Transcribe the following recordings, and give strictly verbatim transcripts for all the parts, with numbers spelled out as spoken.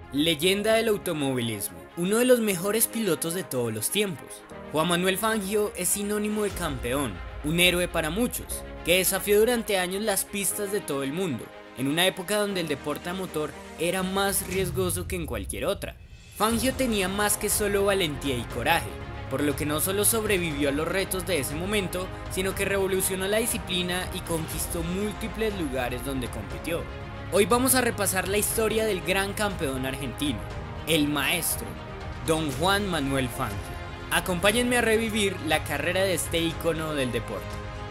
Leyenda del automovilismo, uno de los mejores pilotos de todos los tiempos. Juan Manuel Fangio es sinónimo de campeón, un héroe para muchos, que desafió durante años las pistas de todo el mundo, en una época donde el deporte a motor era más riesgoso que en cualquier otra. Fangio tenía más que solo valentía y coraje, por lo que no solo sobrevivió a los retos de ese momento, sino que revolucionó la disciplina y conquistó múltiples lugares donde compitió. Hoy vamos a repasar la historia del gran campeón argentino, el maestro, don Juan Manuel Fangio. Acompáñenme a revivir la carrera de este ícono del deporte.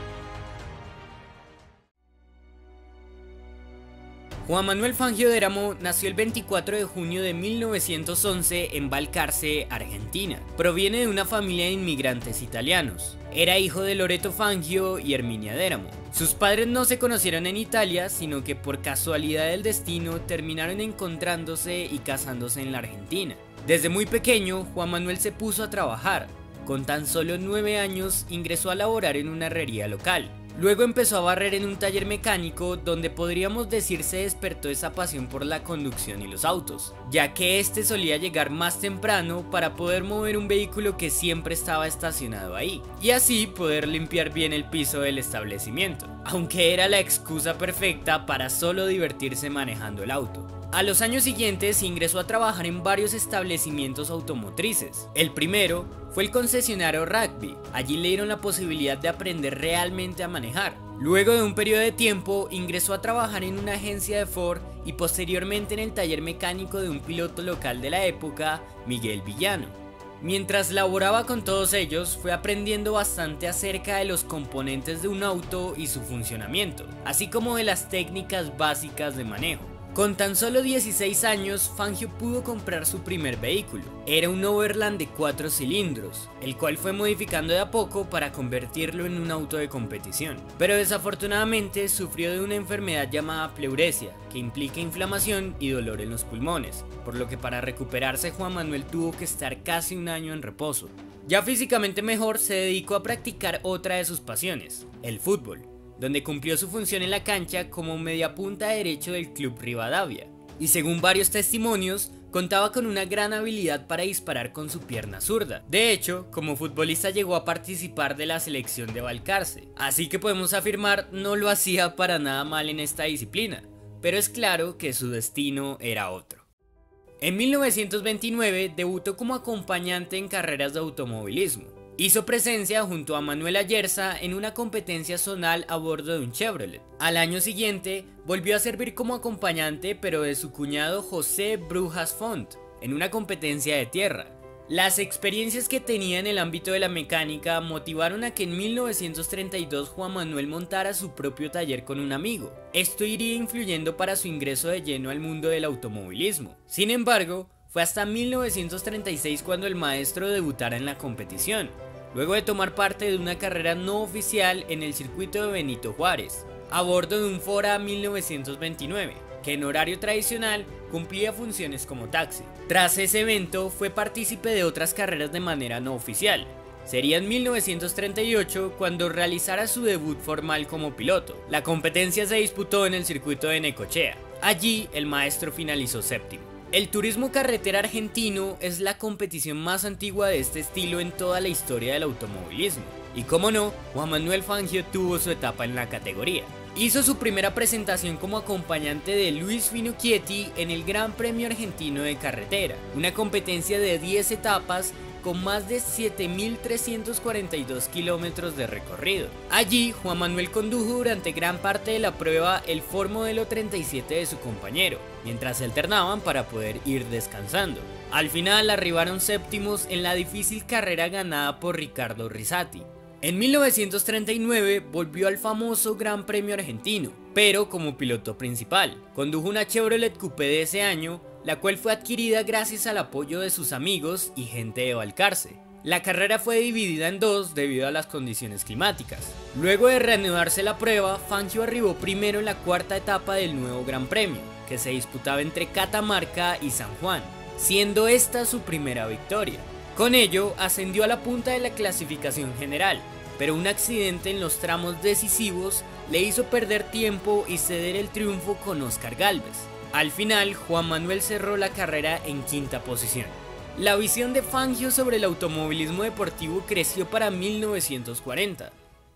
Juan Manuel Fangio de Eramo nació el veinticuatro de junio de mil novecientos once en Balcarce, Argentina. Proviene de una familia de inmigrantes italianos. Era hijo de Loreto Fangio y Herminia de Eramo. Sus padres no se conocieron en Italia, sino que por casualidad del destino terminaron encontrándose y casándose en la Argentina. Desde muy pequeño, Juan Manuel se puso a trabajar. Con tan solo nueve años ingresó a laborar en una herrería local. Luego empezó a barrer en un taller mecánico donde podríamos decir se despertó esa pasión por la conducción y los autos, ya que este solía llegar más temprano para poder mover un vehículo que siempre estaba estacionado ahí, y así poder limpiar bien el piso del establecimiento, aunque era la excusa perfecta para solo divertirse manejando el auto. A los años siguientes ingresó a trabajar en varios establecimientos automotrices. El primero fue el concesionario Rugby. Allí le dieron la posibilidad de aprender realmente a manejar. Luego de un periodo de tiempo ingresó a trabajar en una agencia de Ford y posteriormente en el taller mecánico de un piloto local de la época, Miguel Villano. Mientras laboraba con todos ellos, fue aprendiendo bastante acerca de los componentes de un auto y su funcionamiento, así como de las técnicas básicas de manejo. Con tan solo dieciséis años, Fangio pudo comprar su primer vehículo. Era un Overland de cuatro cilindros, el cual fue modificando de a poco para convertirlo en un auto de competición. Pero desafortunadamente sufrió de una enfermedad llamada pleuresia, que implica inflamación y dolor en los pulmones, por lo que para recuperarse Juan Manuel tuvo que estar casi un año en reposo. Ya físicamente mejor, se dedicó a practicar otra de sus pasiones, el fútbol, donde cumplió su función en la cancha como mediapunta derecho del Club Rivadavia, y según varios testimonios, contaba con una gran habilidad para disparar con su pierna zurda. De hecho, como futbolista llegó a participar de la selección de Balcarce, así que podemos afirmar no lo hacía para nada mal en esta disciplina, pero es claro que su destino era otro. En mil novecientos veintinueve debutó como acompañante en carreras de automovilismo. Hizo presencia junto a Manuel Ayerza en una competencia zonal a bordo de un Chevrolet. Al año siguiente volvió a servir como acompañante, pero de su cuñado José Brujas Font, en una competencia de tierra. Las experiencias que tenía en el ámbito de la mecánica motivaron a que en mil novecientos treinta y dos Juan Manuel montara su propio taller con un amigo. Esto iría influyendo para su ingreso de lleno al mundo del automovilismo. Sin embargo, fue hasta mil novecientos treinta y seis cuando el maestro debutara en la competición, luego de tomar parte de una carrera no oficial en el circuito de Benito Juárez, a bordo de un Fora mil novecientos veintinueve, que en horario tradicional cumplía funciones como taxi. Tras ese evento fue partícipe de otras carreras de manera no oficial. Sería en mil novecientos treinta y ocho cuando realizara su debut formal como piloto. La competencia se disputó en el circuito de Necochea. Allí el maestro finalizó séptimo. El turismo carretera argentino es la competición más antigua de este estilo en toda la historia del automovilismo, y como no, Juan Manuel Fangio tuvo su etapa en la categoría. Hizo su primera presentación como acompañante de Luis Finocchietti en el Gran Premio Argentino de Carretera, una competencia de diez etapas con más de siete mil trescientos cuarenta y dos kilómetros de recorrido. Allí, Juan Manuel condujo durante gran parte de la prueba el Ford Modelo treinta y siete de su compañero, mientras se alternaban para poder ir descansando. Al final arribaron séptimos en la difícil carrera ganada por Ricardo Rizzati. En mil novecientos treinta y nueve volvió al famoso Gran Premio Argentino, pero como piloto principal. Condujo una Chevrolet Coupé de ese año, la cual fue adquirida gracias al apoyo de sus amigos y gente de Balcarce. La carrera fue dividida en dos debido a las condiciones climáticas. Luego de reanudarse la prueba, Fangio arribó primero en la cuarta etapa del nuevo Gran Premio, que se disputaba entre Catamarca y San Juan, siendo esta su primera victoria. Con ello ascendió a la punta de la clasificación general, pero un accidente en los tramos decisivos le hizo perder tiempo y ceder el triunfo con Oscar Gálvez. Al final, Juan Manuel cerró la carrera en quinta posición. La visión de Fangio sobre el automovilismo deportivo creció para mil novecientos cuarenta.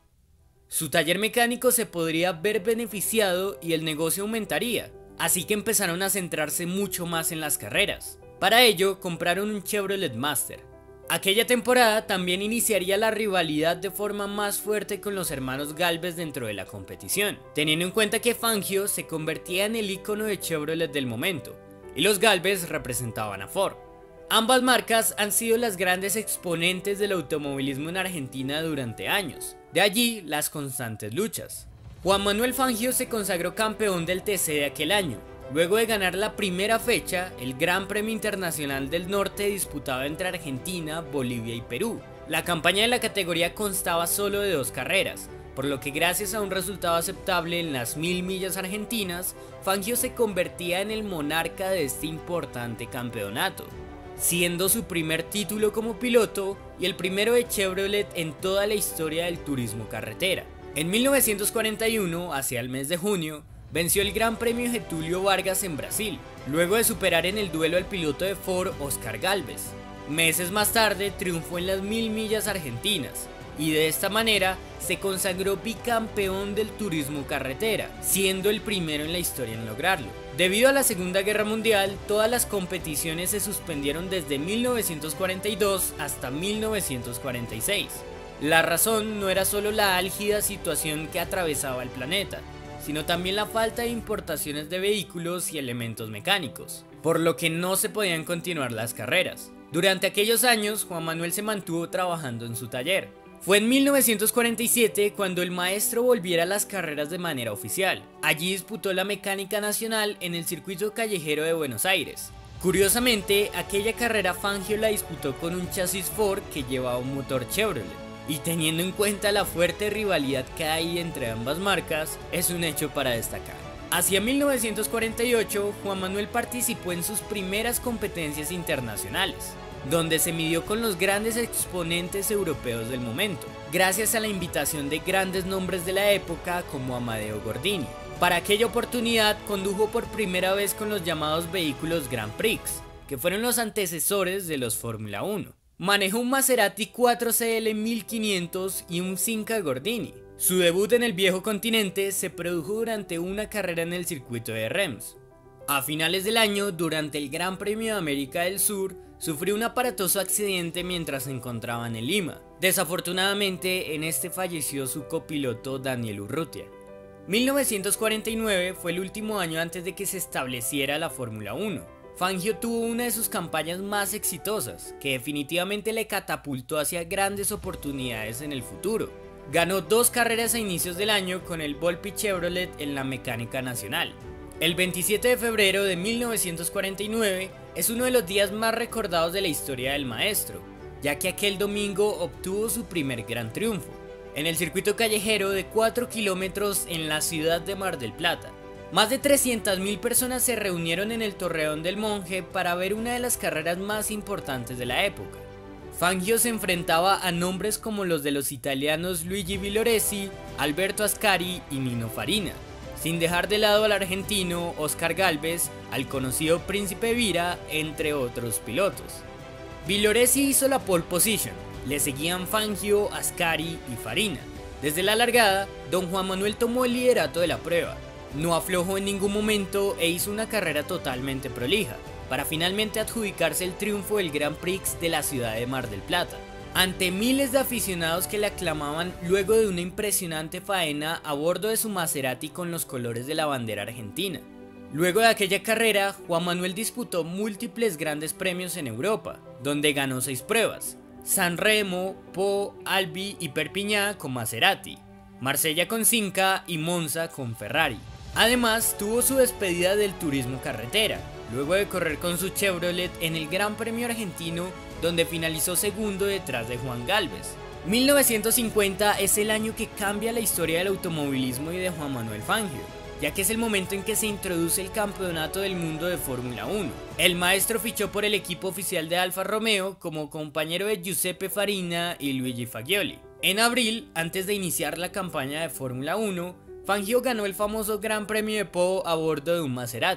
Su taller mecánico se podría ver beneficiado y el negocio aumentaría, así que empezaron a centrarse mucho más en las carreras. Para ello, compraron un Chevrolet Master. Aquella temporada también iniciaría la rivalidad de forma más fuerte con los hermanos Gálvez dentro de la competición, teniendo en cuenta que Fangio se convertía en el ícono de Chevrolet del momento, y los Gálvez representaban a Ford. Ambas marcas han sido las grandes exponentes del automovilismo en Argentina durante años, de allí las constantes luchas. Juan Manuel Fangio se consagró campeón del T C de aquel año, luego de ganar la primera fecha, el Gran Premio Internacional del Norte disputado entre Argentina, Bolivia y Perú. La campaña de la categoría constaba solo de dos carreras, por lo que gracias a un resultado aceptable en las mil millas argentinas, Fangio se convertía en el monarca de este importante campeonato, siendo su primer título como piloto y el primero de Chevrolet en toda la historia del turismo carretera. En mil novecientos cuarenta y uno, hacia el mes de junio, venció el Gran Premio Getúlio Vargas en Brasil, luego de superar en el duelo al piloto de Ford Oscar Gálvez. Meses más tarde triunfó en las mil millas argentinas, y de esta manera se consagró bicampeón del turismo carretera, siendo el primero en la historia en lograrlo. Debido a la Segunda Guerra Mundial, todas las competiciones se suspendieron desde mil novecientos cuarenta y dos hasta mil novecientos cuarenta y seis. La razón no era solo la álgida situación que atravesaba el planeta, sino también la falta de importaciones de vehículos y elementos mecánicos, por lo que no se podían continuar las carreras. Durante aquellos años, Juan Manuel se mantuvo trabajando en su taller. Fue en mil novecientos cuarenta y siete cuando el maestro volviera a las carreras de manera oficial. Allí disputó la mecánica nacional en el circuito callejero de Buenos Aires. Curiosamente, aquella carrera Fangio la disputó con un chasis Ford que llevaba un motor Chevrolet. Y teniendo en cuenta la fuerte rivalidad que hay entre ambas marcas, es un hecho para destacar. Hacia mil novecientos cuarenta y ocho, Juan Manuel participó en sus primeras competencias internacionales, donde se midió con los grandes exponentes europeos del momento, gracias a la invitación de grandes nombres de la época como Amadeo Gordini. Para aquella oportunidad condujo por primera vez con los llamados vehículos Grand Prix, que fueron los antecesores de los Fórmula uno. Manejó un Maserati cuatro C L mil quinientos y un Cinca Gordini. Su debut en el viejo continente se produjo durante una carrera en el circuito de Reims. A finales del año, durante el Gran Premio de América del Sur, sufrió un aparatoso accidente mientras se encontraban en Lima. Desafortunadamente, en este falleció su copiloto Daniel Urrutia. mil novecientos cuarenta y nueve fue el último año antes de que se estableciera la Fórmula uno. Fangio tuvo una de sus campañas más exitosas, que definitivamente le catapultó hacia grandes oportunidades en el futuro. Ganó dos carreras a inicios del año con el Volpi Chevrolet en la mecánica nacional. El veintisiete de febrero de mil novecientos cuarenta y nueve es uno de los días más recordados de la historia del maestro, ya que aquel domingo obtuvo su primer gran triunfo, en el circuito callejero de cuatro kilómetros en la ciudad de Mar del Plata. Más de trescientas mil personas se reunieron en el Torreón del Monje para ver una de las carreras más importantes de la época. Fangio se enfrentaba a nombres como los de los italianos Luigi Villoresi, Alberto Ascari y Nino Farina, sin dejar de lado al argentino Oscar Gálvez, al conocido Príncipe Vira, entre otros pilotos. Villoresi hizo la pole position, le seguían Fangio, Ascari y Farina. Desde la largada, don Juan Manuel tomó el liderato de la prueba. No aflojó en ningún momento e hizo una carrera totalmente prolija, para finalmente adjudicarse el triunfo del Grand Prix de la ciudad de Mar del Plata, ante miles de aficionados que le aclamaban luego de una impresionante faena a bordo de su Maserati con los colores de la bandera argentina. Luego de aquella carrera, Juan Manuel disputó múltiples grandes premios en Europa, donde ganó seis pruebas: San Remo, Po, Albi y Perpiñá con Maserati, Marsella con Cinca y Monza con Ferrari. Además, tuvo su despedida del turismo carretera, luego de correr con su Chevrolet en el Gran Premio Argentino, donde finalizó segundo detrás de Juan Gálvez. mil novecientos cincuenta es el año que cambia la historia del automovilismo y de Juan Manuel Fangio, ya que es el momento en que se introduce el campeonato del mundo de Fórmula uno. El maestro fichó por el equipo oficial de Alfa Romeo como compañero de Giuseppe Farina y Luigi Fagioli. En abril, antes de iniciar la campaña de Fórmula uno, Fangio ganó el famoso Gran Premio de Po a bordo de un Maserati.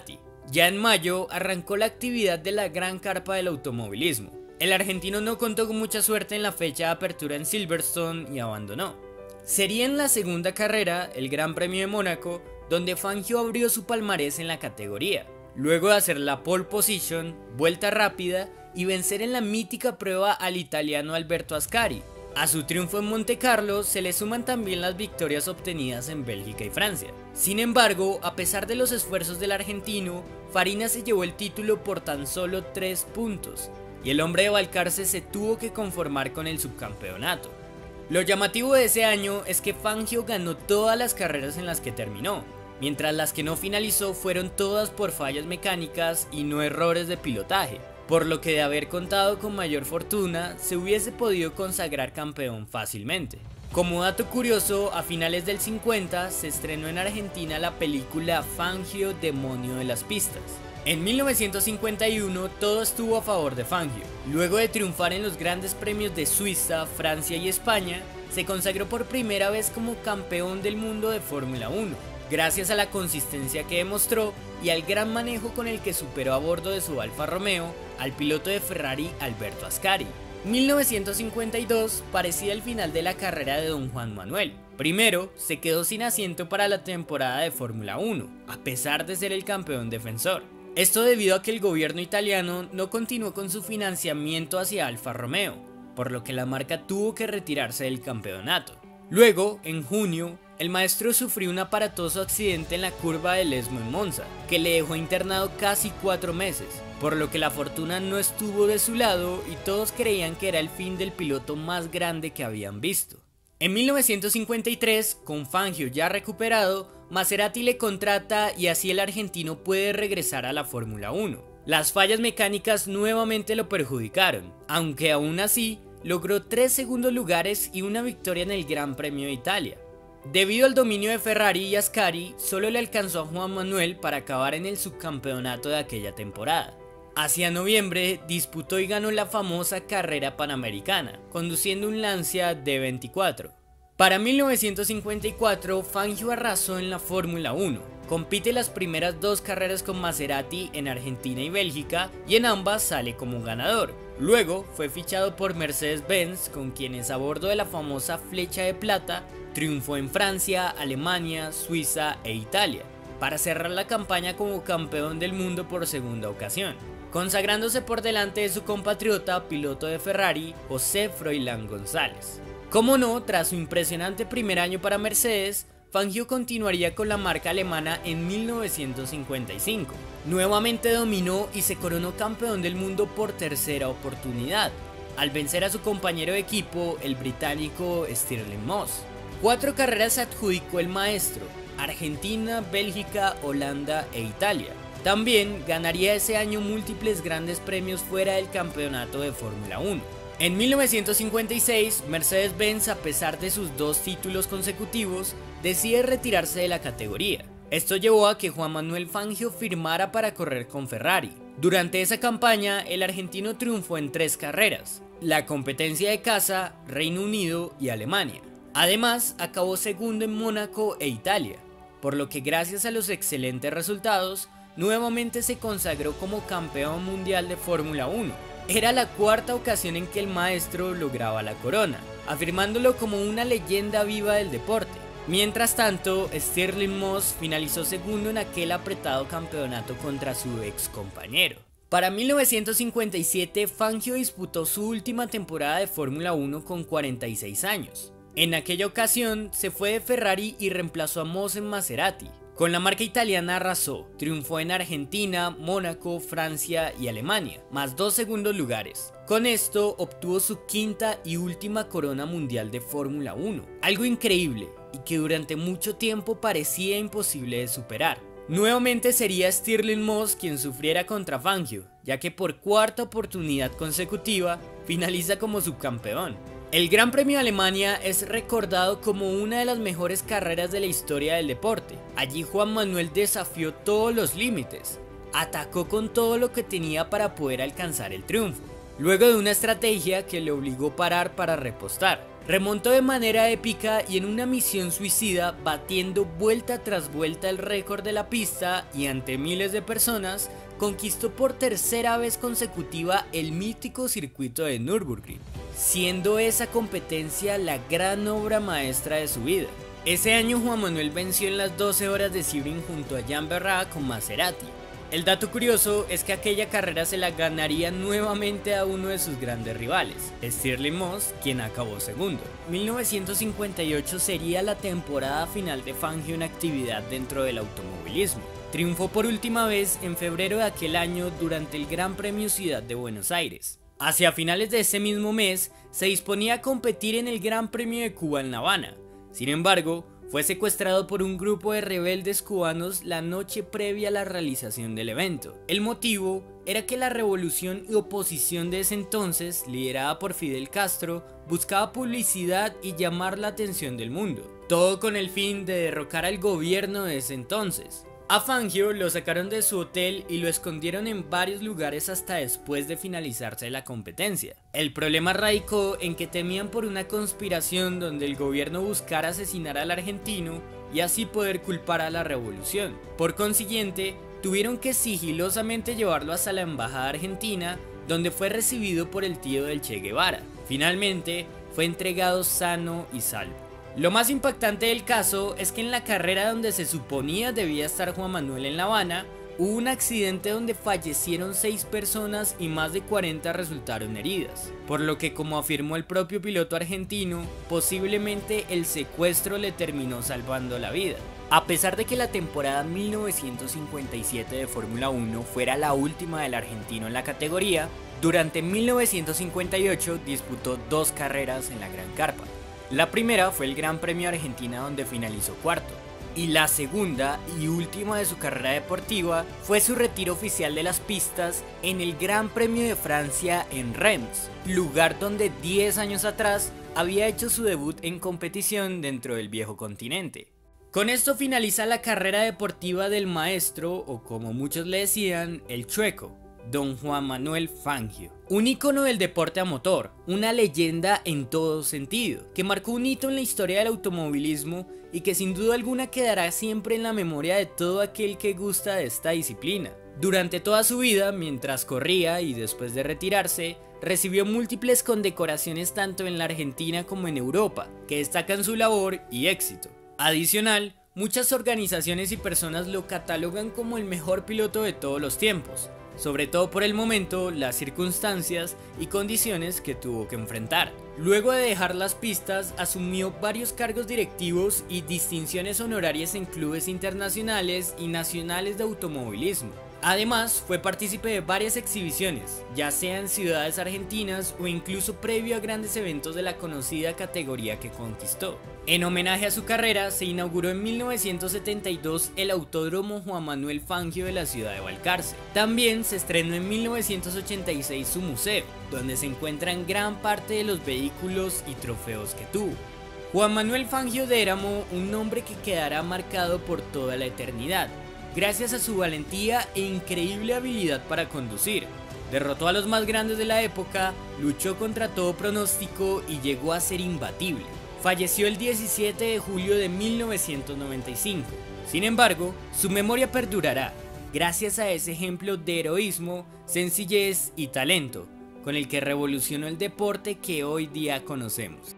Ya en mayo arrancó la actividad de la Gran Carpa del Automovilismo. El argentino no contó con mucha suerte en la fecha de apertura en Silverstone y abandonó. Sería en la segunda carrera, el Gran Premio de Mónaco, donde Fangio abrió su palmarés en la categoría, luego de hacer la pole position, vuelta rápida y vencer en la mítica prueba al italiano Alberto Ascari. A su triunfo en Monte Carlo se le suman también las victorias obtenidas en Bélgica y Francia. Sin embargo, a pesar de los esfuerzos del argentino, Farina se llevó el título por tan solo tres puntos, y el hombre de Balcarce se tuvo que conformar con el subcampeonato. Lo llamativo de ese año es que Fangio ganó todas las carreras en las que terminó, mientras las que no finalizó fueron todas por fallas mecánicas y no errores de pilotaje, por lo que de haber contado con mayor fortuna se hubiese podido consagrar campeón fácilmente. Como dato curioso, a finales del cincuenta se estrenó en Argentina la película Fangio, Demonio de las Pistas. En mil novecientos cincuenta y uno todo estuvo a favor de Fangio. Luego de triunfar en los grandes premios de Suiza, Francia y España, se consagró por primera vez como campeón del mundo de Fórmula uno, gracias a la consistencia que demostró y al gran manejo con el que superó a bordo de su Alfa Romeo al piloto de Ferrari Alberto Ascari. mil novecientos cincuenta y dos parecía el final de la carrera de don Juan Manuel. Primero, se quedó sin asiento para la temporada de Fórmula uno, a pesar de ser el campeón defensor. Esto debido a que el gobierno italiano no continuó con su financiamiento hacia Alfa Romeo, por lo que la marca tuvo que retirarse del campeonato. Luego, en junio, el maestro sufrió un aparatoso accidente en la curva del Esmo en Monza, que le dejó internado casi cuatro meses, por lo que la fortuna no estuvo de su lado y todos creían que era el fin del piloto más grande que habían visto. En mil novecientos cincuenta y tres, con Fangio ya recuperado, Maserati le contrata y así el argentino puede regresar a la Fórmula uno. Las fallas mecánicas nuevamente lo perjudicaron, aunque aún así logró tres segundos lugares y una victoria en el Gran Premio de Italia. Debido al dominio de Ferrari y Ascari, solo le alcanzó a Juan Manuel para acabar en el subcampeonato de aquella temporada. Hacia noviembre disputó y ganó la famosa carrera panamericana, conduciendo un Lancia D veinticuatro. Para mil novecientos cincuenta y cuatro, Fangio arrasó en la Fórmula uno. Compite las primeras dos carreras con Maserati en Argentina y Bélgica y en ambas sale como ganador. Luego fue fichado por Mercedes-Benz, con quienes a bordo de la famosa Flecha de Plata triunfó en Francia, Alemania, Suiza e Italia, para cerrar la campaña como campeón del mundo por segunda ocasión, consagrándose por delante de su compatriota piloto de Ferrari, José Froilán González. Como no, tras su impresionante primer año para Mercedes, Fangio continuaría con la marca alemana en mil novecientos cincuenta y cinco. Nuevamente dominó y se coronó campeón del mundo por tercera oportunidad, al vencer a su compañero de equipo, el británico Stirling Moss. Cuatro carreras se adjudicó el maestro: Argentina, Bélgica, Holanda e Italia. También ganaría ese año múltiples grandes premios fuera del campeonato de Fórmula uno. En mil novecientos cincuenta y seis, Mercedes-Benz, a pesar de sus dos títulos consecutivos, decide retirarse de la categoría. Esto llevó a que Juan Manuel Fangio firmara para correr con Ferrari. Durante esa campaña, el argentino triunfó en tres carreras: la competencia de casa, Reino Unido y Alemania. Además, acabó segundo en Mónaco e Italia, por lo que gracias a los excelentes resultados, nuevamente se consagró como campeón mundial de Fórmula uno. Era la cuarta ocasión en que el maestro lograba la corona, afirmándolo como una leyenda viva del deporte. Mientras tanto, Stirling Moss finalizó segundo en aquel apretado campeonato contra su ex compañero. Para mil novecientos cincuenta y siete, Fangio disputó su última temporada de Fórmula uno con cuarenta y seis años. En aquella ocasión se fue de Ferrari y reemplazó a Moss en Maserati. Con la marca italiana arrasó, triunfó en Argentina, Mónaco, Francia y Alemania, más dos segundos lugares. Con esto obtuvo su quinta y última corona mundial de Fórmula uno, algo increíble y que durante mucho tiempo parecía imposible de superar. Nuevamente sería Stirling Moss quien sufriera contra Fangio, ya que por cuarta oportunidad consecutiva finaliza como subcampeón. El Gran Premio de Alemania es recordado como una de las mejores carreras de la historia del deporte. Allí Juan Manuel desafió todos los límites, atacó con todo lo que tenía para poder alcanzar el triunfo, luego de una estrategia que le obligó a parar para repostar. Remontó de manera épica y en una misión suicida, batiendo vuelta tras vuelta el récord de la pista y ante miles de personas, conquistó por tercera vez consecutiva el mítico circuito de Nürburgring, siendo esa competencia la gran obra maestra de su vida. Ese año Juan Manuel venció en las doce horas de Sebring junto a Jan Berrat con Maserati. El dato curioso es que aquella carrera se la ganaría nuevamente a uno de sus grandes rivales, Stirling Moss, quien acabó segundo. mil novecientos cincuenta y ocho sería la temporada final de Fangio en actividad dentro del automovilismo. Triunfó por última vez en febrero de aquel año durante el Gran Premio Ciudad de Buenos Aires. Hacia finales de ese mismo mes, se disponía a competir en el Gran Premio de Cuba en La Habana. Sin embargo, fue secuestrado por un grupo de rebeldes cubanos la noche previa a la realización del evento. El motivo era que la revolución y oposición de ese entonces, liderada por Fidel Castro, buscaba publicidad y llamar la atención del mundo, todo con el fin de derrocar al gobierno de ese entonces. A Fangio lo sacaron de su hotel y lo escondieron en varios lugares hasta después de finalizarse la competencia. El problema radicó en que temían por una conspiración donde el gobierno buscara asesinar al argentino y así poder culpar a la revolución. Por consiguiente, tuvieron que sigilosamente llevarlo hasta la embajada argentina, donde fue recibido por el tío del Che Guevara. Finalmente, fue entregado sano y salvo. Lo más impactante del caso es que en la carrera donde se suponía debía estar Juan Manuel en La Habana, hubo un accidente donde fallecieron seis personas y más de cuarenta resultaron heridas, por lo que, como afirmó el propio piloto argentino, posiblemente el secuestro le terminó salvando la vida. A pesar de que la temporada mil novecientos cincuenta y siete de Fórmula uno fuera la última del argentino en la categoría, durante mil novecientos cincuenta y ocho disputó dos carreras en la Gran Carpa. La primera fue el Gran Premio de Argentina, donde finalizó cuarto, y la segunda y última de su carrera deportiva fue su retiro oficial de las pistas en el Gran Premio de Francia en Reims, lugar donde diez años atrás había hecho su debut en competición dentro del viejo continente. Con esto finaliza la carrera deportiva del maestro, o como muchos le decían, el Chueco, Don Juan Manuel Fangio, un ícono del deporte a motor, una leyenda en todo sentido, que marcó un hito en la historia del automovilismo y que sin duda alguna quedará siempre en la memoria de todo aquel que gusta de esta disciplina. Durante toda su vida, mientras corría y después de retirarse, recibió múltiples condecoraciones tanto en la Argentina como en Europa, que destacan su labor y éxito. Adicional, muchas organizaciones y personas lo catalogan como el mejor piloto de todos los tiempos, sobre todo por el momento, las circunstancias y condiciones que tuvo que enfrentar. Luego de dejar las pistas, asumió varios cargos directivos y distinciones honorarias en clubes internacionales y nacionales de automovilismo. Además, fue partícipe de varias exhibiciones, ya sea en ciudades argentinas o incluso previo a grandes eventos de la conocida categoría que conquistó. En homenaje a su carrera, se inauguró en mil novecientos setenta y dos el Autódromo Juan Manuel Fangio de la ciudad de Balcarce. También se estrenó en mil novecientos ochenta y seis su museo, donde se encuentran gran parte de los vehículos y trofeos que tuvo. Juan Manuel Fangio de Éramo, un nombre que quedará marcado por toda la eternidad, gracias a su valentía e increíble habilidad para conducir. Derrotó a los más grandes de la época, luchó contra todo pronóstico y llegó a ser imbatible. Falleció el diecisiete de julio de mil novecientos noventa y cinco. Sin embargo, su memoria perdurará, gracias a ese ejemplo de heroísmo, sencillez y talento, con el que revolucionó el deporte que hoy día conocemos.